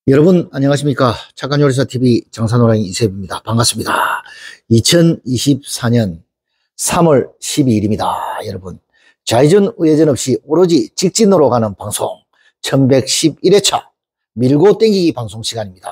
여러분 안녕하십니까. 착한 요리사TV 장사노랑이 이세입니다. 반갑습니다. 2024년 3월 12일입니다. 여러분 좌회전 우회전 없이 오로지 직진으로 가는 방송 1111회차 밀고 땡기기 방송 시간입니다.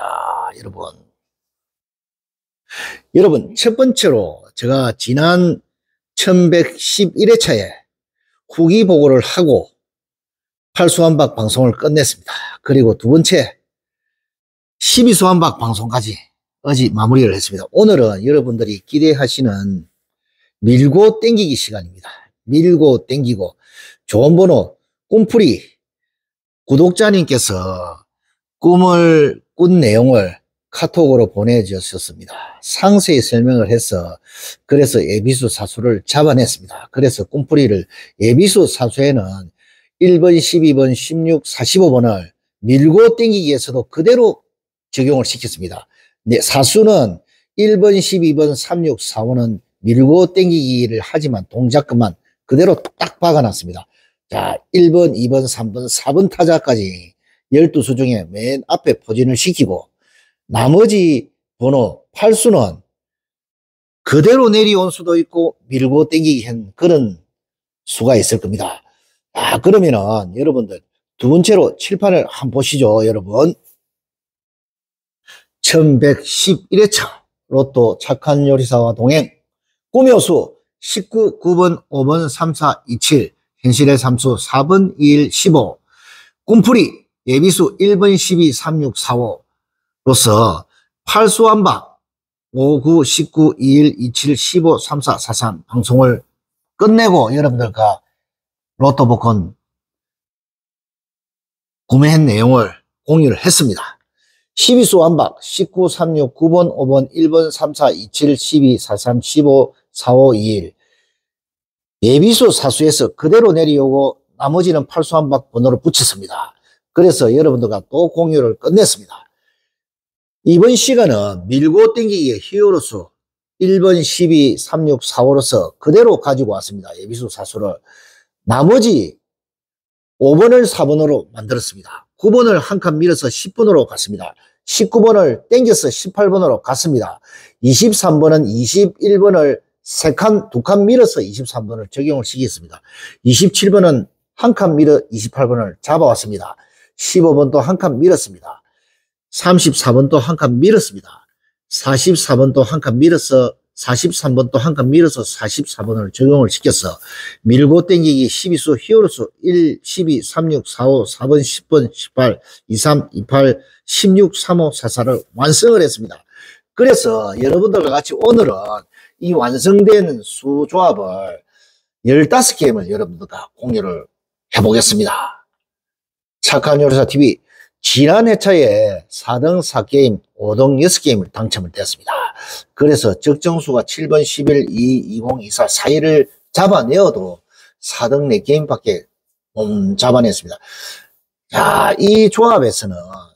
여러분 첫 번째로 제가 지난 1111회차에 후기 보고를 하고 팔수한박 방송을 끝냈습니다. 그리고 두 번째 12수한박 방송까지 어제 마무리를 했습니다. 오늘은 여러분들이 기대하시는 밀고 땡기기 시간입니다. 밀고 땡기고 좋은 번호 꿈풀이 구독자님께서 꿈을 꾼 내용을 카톡으로 보내주셨습니다. 상세히 설명을 해서 그래서 예비수 사수를 잡아냈습니다. 그래서 꿈풀이를 예비수 사수에는 1번, 12번, 16, 45번을 밀고 땡기기에서도 그대로 적용을 시켰습니다. 네, 사수는 1번, 12번, 36, 45는 밀고 땡기기를 하지만 동작것만 그대로 딱 박아놨습니다. 자, 1번, 2번, 3번, 4번 타자까지 12수 중에 맨 앞에 포진을 시키고 나머지 번호 8수는 그대로 내려온 수도 있고 밀고 땡기기 한 그런 수가 있을 겁니다. 그러면은 여러분들 두 번째로 칠판을 한번 보시죠. 여러분 1111회차 로또 착한 요리사와 동행 꿈요수 19, 9번, 5번, 3, 4, 2, 7 현실의 삼수 4번, 2, 1, 15 꿈풀이 예비수 1번, 12, 3, 6, 4, 5로서 팔수한박 5, 9, 19, 2, 1, 2, 7, 15, 3, 4, 4, 3 방송을 끝내고 여러분들과 로또 복권 구매한 내용을 공유를 했습니다. 12수 완박 19, 36, 9번, 5번, 1번, 3, 4, 2, 7, 12, 4, 3, 15, 4, 5, 2, 1 예비수 사수에서 그대로 내려오고 나머지는 팔수 완박 번호를 붙였습니다. 그래서 여러분들과 또 공유를 끝냈습니다. 이번 시간은 밀고 땡기기의 히어로수 1번, 12, 36, 45로서 그대로 가지고 왔습니다. 예비수 사수를 나머지 5번을 4번으로 만들었습니다. 9번을 한 칸 밀어서 10번으로 갔습니다. 19번을 땡겨서 18번으로 갔습니다. 23번은 21번을 두 칸 밀어서 23번을 적용을 시켰습니다. 27번은 한 칸 밀어 28번을 잡아왔습니다. 15번도 한 칸 밀었습니다. 34번도 한 칸 밀었습니다. 44번도 한 칸 밀어서 43번도 한 칸 밀어서 44번을 적용을 시켜서 밀고 땡기기 12수 히어로수 1, 12, 36, 45, 4번, 10번, 18, 23, 28, 16, 35, 44를 완성을 했습니다. 그래서 여러분들과 같이 오늘은 이 완성된 수 조합을 15게임을 여러분들과 공유를 해보겠습니다. 착한 요리사TV 지난 회차에 4등 4게임, 5등 6게임을 당첨을 했습니다. 그래서 적정수가 7번, 11, 2, 20, 24, 4위를 잡아내어도 4등 4게임밖에 못 잡아냈습니다. 자, 이 조합에서는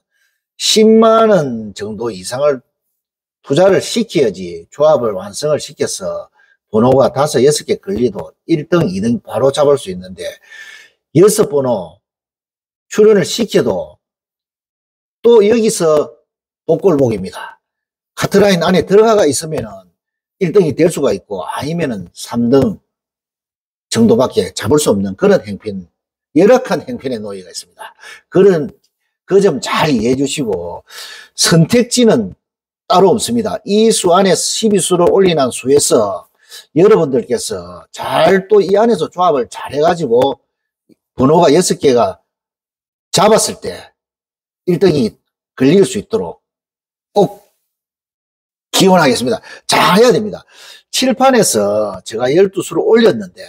10만원 정도 이상을 투자를 시켜야지 조합을 완성을 시켜서 번호가 5, 6개 걸리도 1등, 2등 바로 잡을 수 있는데 6번호 출연을 시켜도 또 여기서 복골복입니다. 카트라인 안에 들어가 있으면은 1등이 될 수가 있고 아니면은 3등 정도밖에 잡을 수 없는 그런 행편, 열악한 행편에 놓여가 있습니다. 그 점 잘 이해해 주시고 선택지는 따로 없습니다. 이 수 안에 12수를 올리는 수에서 여러분들께서 잘 또 이 안에서 조합을 잘 해가지고 번호가 6개가 잡았을 때 1등이 걸릴 수 있도록 꼭 기원하겠습니다. 잘 해야 됩니다. 칠판에서 제가 12수를 올렸는데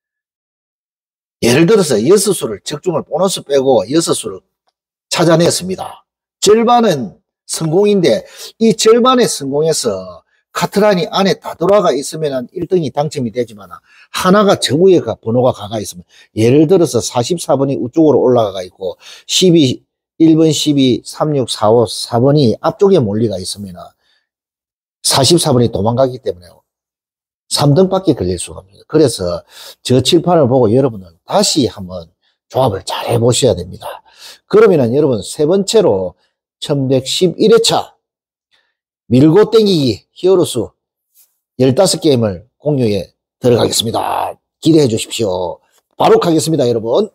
예를 들어서 6수를 적중을 보너스 빼고 6수를 찾아냈습니다. 절반은 성공인데 이 절반의 성공에서 카트라인이 안에 다 들어가 있으면 1등이 당첨이 되지만 하나가 저 위에 번호가 가가 있으면 예를 들어서 44번이 우쪽으로 올라가 있고 1번, 12, 36, 45, 4번이 앞쪽에 몰리가 있으면 44번이 도망가기 때문에 3등밖에 걸릴 수가 없습니다. 그래서 저 칠판을 보고 여러분은 다시 한번 조합을 잘 해보셔야 됩니다. 그러면은 여러분 세 번째로 1111회차 밀고 땡기기 히어로수 15게임을 공유에 들어가겠습니다. 기대해 주십시오. 바로 가겠습니다, 여러분.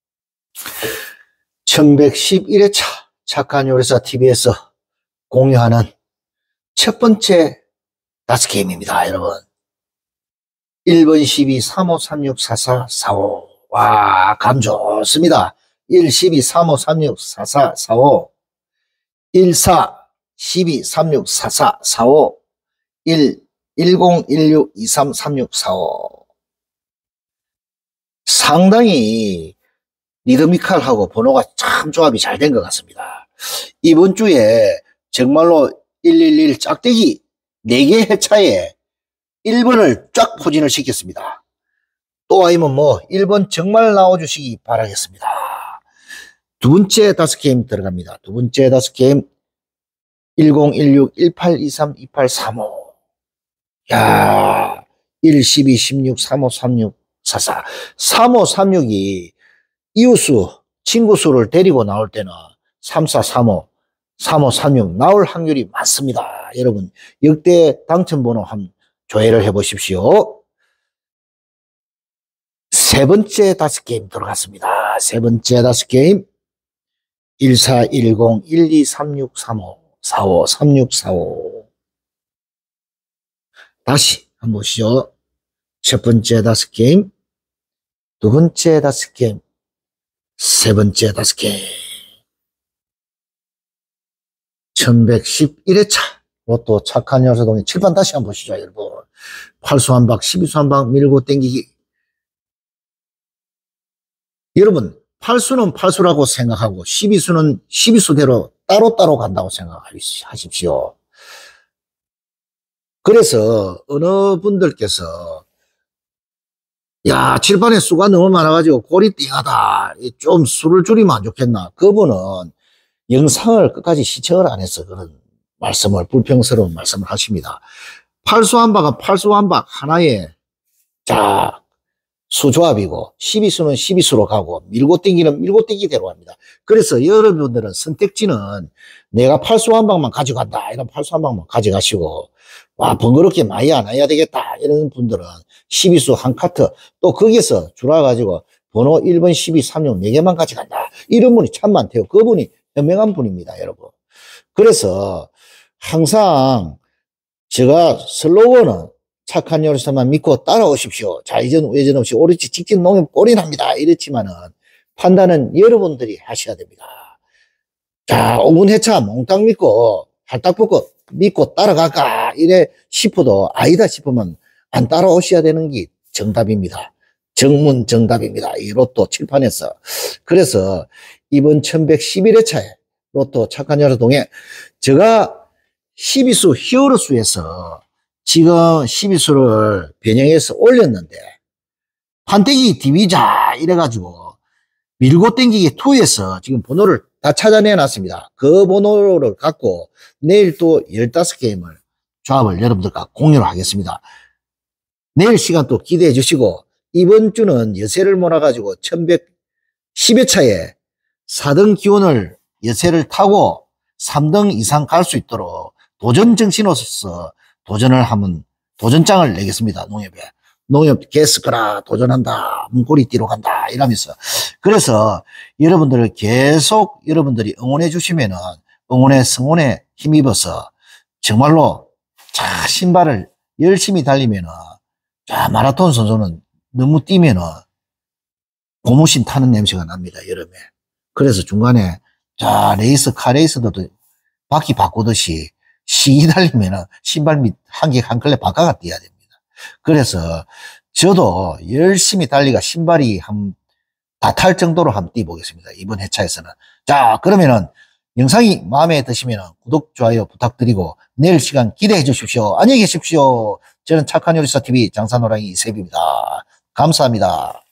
1111회차 착한 요리사 TV에서 공유하는 첫 번째 5게임입니다, 여러분. 1번 12 35 36 44 45. 와, 감 좋습니다. 1 12 35 36 44 45. 14 12 36 44 45. 1 10 16 23 36 45. 상당히 리드미컬하고 번호가 참 조합이 잘 된 것 같습니다. 이번 주에 정말로 111 짝대기 4개 회차에 1번을 쫙 포진을 시켰습니다. 또 아니면 뭐 1번 정말 나와주시기 바라겠습니다. 두 번째 5게임 들어갑니다. 두 번째 5게임 1016 18 23 28 35. 야, 1 12 16 35 36 44. 35 36이 이웃수 친구수를 데리고 나올 때는 34 35 35 36 나올 확률이 많습니다. 여러분 역대 당첨번호 한번 조회를 해보십시오. 세 번째 5게임 들어갔습니다. 세 번째 5게임 1410 12 36 35 45 36 45. 다시 한번 보시죠. 첫 번째 5게임, 두 번째 5게임, 세 번째 5게임. 1111회차 로또 착한 여서동의 칠판 다시 한번 보시죠, 여러분. 8수 한 박, 12수 한 박 밀고 땡기기. 여러분 8수는 8수라고 생각하고 12수는 12수대로 따로따로 간다고 생각하십시오. 그래서 어느 분들께서 야, 칠판에 수가 너무 많아가지고 골이 띵하다, 좀 수를 줄이면 안 좋겠나, 그분은 영상을 끝까지 시청을 안 해서 그런 말씀을, 불평스러운 말씀을 하십니다. 8수 한 박은 8수 한 박 하나에 자 수조합이고 12수는 12수로 가고 밀고 땡기는 밀고 땡기대로 합니다. 그래서 여러분들은 선택지는 내가 8수 한 방만 가져간다 이런 8수 한 방만 가져가시고, 와 번거롭게 많이 안 해야 되겠다 이런 분들은 12수 한 카트, 또 거기서 줄여가지고 번호 1번 12 36 4개만 가져간다 이런 분이 참 많대요. 그분이 현명한 분입니다, 여러분. 그래서 항상 제가 슬로건은 착한 요리사만 믿고 따라오십시오. 자, 예전 없이 오로지 직진 농협 올인합니다. 이렇지만은 판단은 여러분들이 하셔야 됩니다. 자, 5분 회차 몽땅 믿고 할딱벗고 믿고 따라갈까 이래 싶어도 아니다 싶으면 안 따라오셔야 되는 게 정답입니다. 정문 정답입니다. 이 로또 칠판에서. 그래서 이번 1111회차에 로또 착한 요리동에 제가 12수 히어로수에서 지금 12수를 변형해서 올렸는데 판때기 디비자 이래가지고 밀고 땡기기 2에서 지금 번호를 다 찾아내 놨습니다. 그 번호를 갖고 내일 또 15게임을 조합을 여러분들과 공유를 하겠습니다. 내일 시간 또 기대해 주시고, 이번 주는 여세를 몰아가지고 1110회차에 4등 기온을 여세를 타고 3등 이상 갈 수 있도록 도전 정신으로서 도전을 하면 도전장을 내겠습니다. 농협 게스크라 도전한다, 문고리 뛰러 간다 이러면서. 그래서 여러분들을 계속 여러분들이 응원해 주시면은 응원의 성원에 힘입어서 정말로 자 신발을 열심히 달리면은 자 마라톤 선수는 너무 뛰면은 고무신 타는 냄새가 납니다, 여름에. 그래서 중간에 자 카 레이스도 바퀴 바꾸듯이 시기 달리면은 신발 밑 한 개 한 켤레 바꿔가 뛰어야 됩니다. 그래서 저도 열심히 달리가 신발이 다 탈 정도로 한번 뛰어보겠습니다, 이번 회차에서는. 자, 그러면은 영상이 마음에 드시면 구독, 좋아요 부탁드리고 내일 시간 기대해 주십시오. 안녕히 계십시오. 저는 착한 요리사 TV 장사노랑이 이세비입니다. 감사합니다.